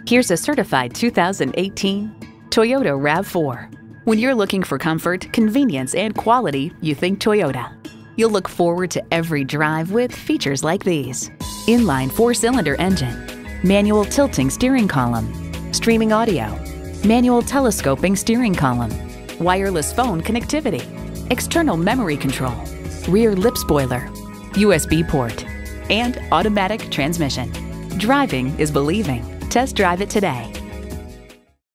Here's a certified 2018 Toyota RAV4. When you're looking for comfort, convenience, and quality, you think Toyota. You'll look forward to every drive with features like these: inline 4-cylinder engine, manual tilting steering column, streaming audio, manual telescoping steering column, wireless phone connectivity, external memory control, rear lip spoiler, USB port, and automatic transmission. Driving is believing. Test drive it today.